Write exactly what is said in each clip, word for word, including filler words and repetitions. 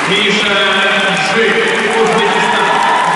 Миша Жик, Узбекистан.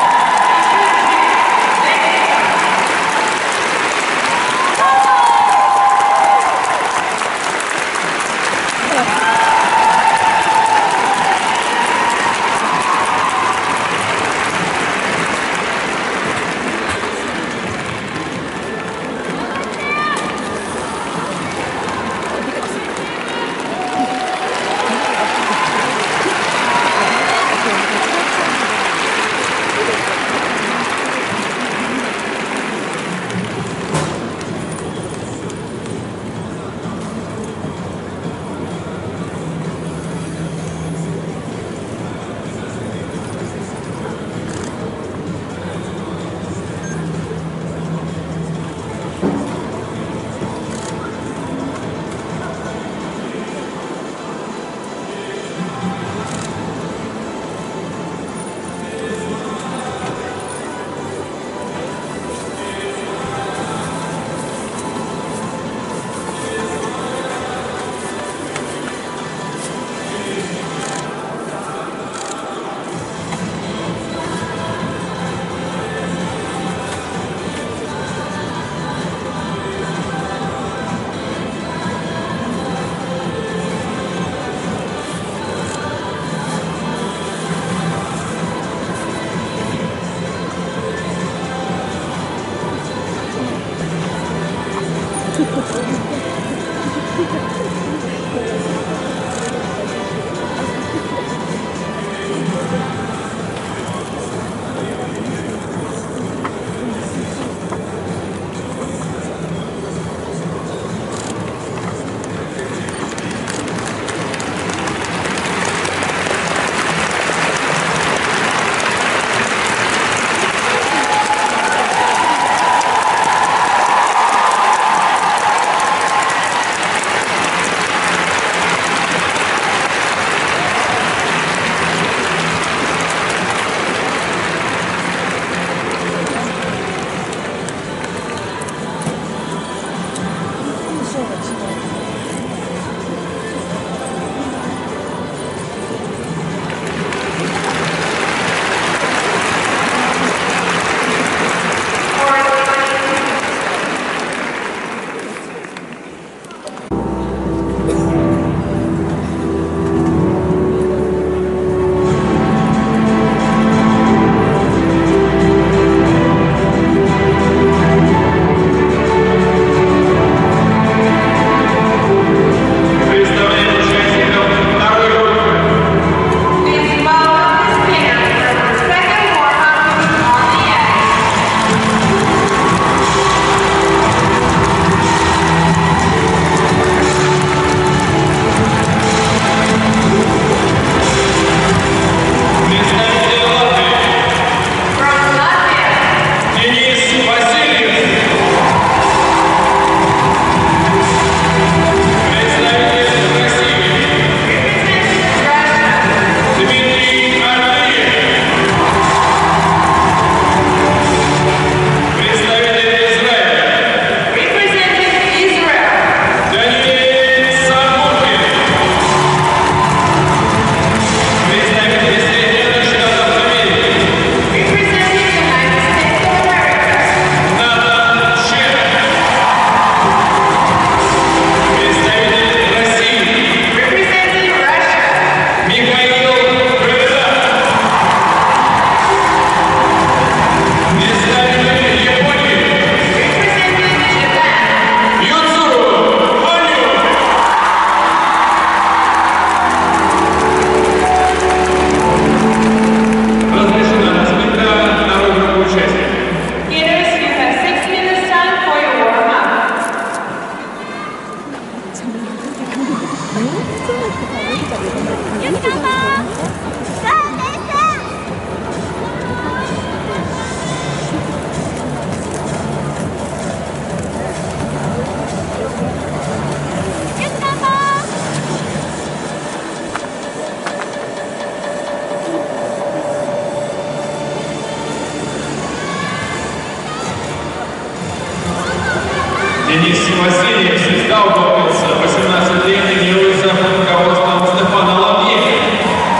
Денис Васильев, звезда Укрпыльца, восемнадцать лет, тренируется под руководством Стефана Лавье.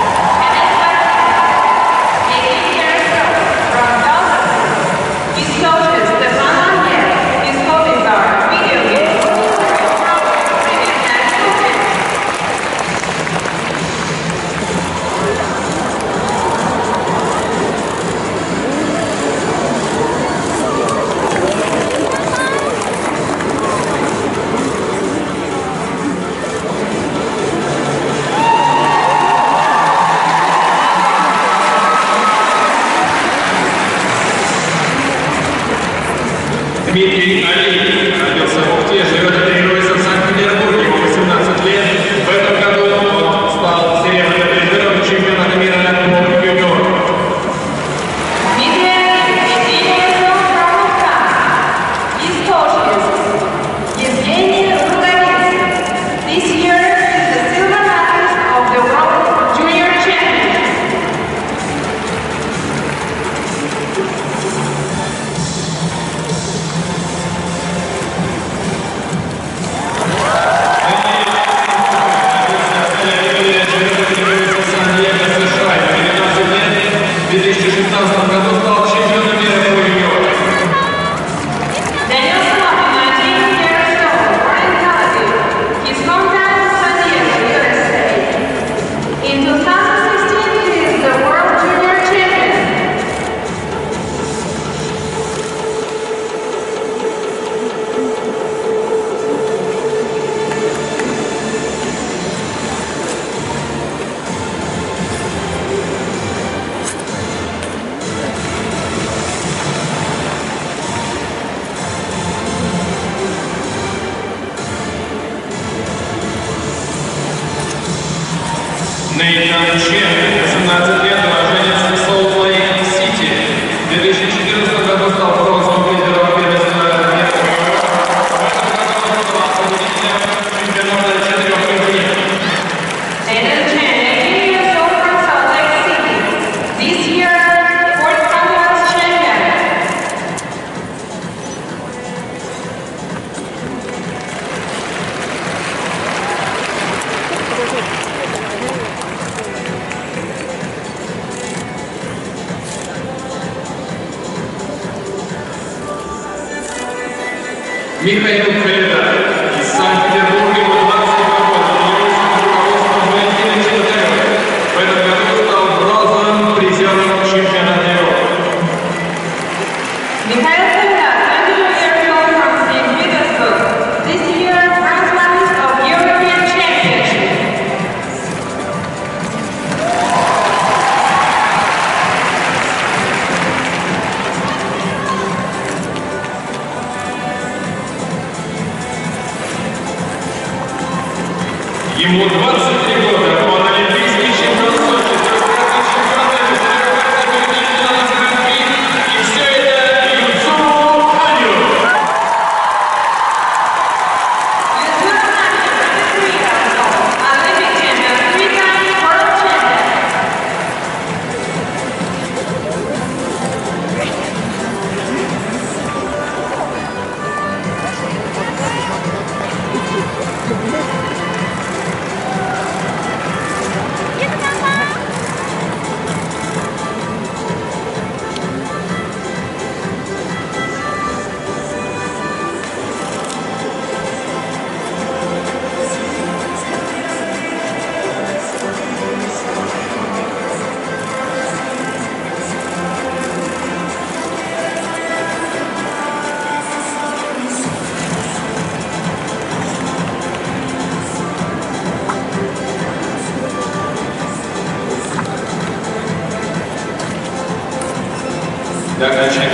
Дмитрий Алиев родился в Ухте, живет и тренируется в Санкт-Петербурге, ему восемнадцать лет. В этом году он стал серебряным призером чемпионата мира по юниорам. В две тысячи шестнадцатом году стал чемпионом мира по юниорам. Нейтан Чен, восемнадцать лет, уроженец Солт-Лейк-Сити. В две тысячи четырнадцатом году стал бронзовым призером первенства мира. Чемпионата четырех континентов. Михаил Калида из Санкт-Петербурга, ему двадцать два года, тренируется под руководством Валентины Чеботаревой. В этом году стал бронзовым призером чемпионата Европы. Михаил Калида, twenty-two years old from Saint Petersburg, this year bronze medalist of European Championship. Ему двадцать три года, он олимпийский чемпион Сочи, трехкратный чемпион и все это Юцу Аню. До окончания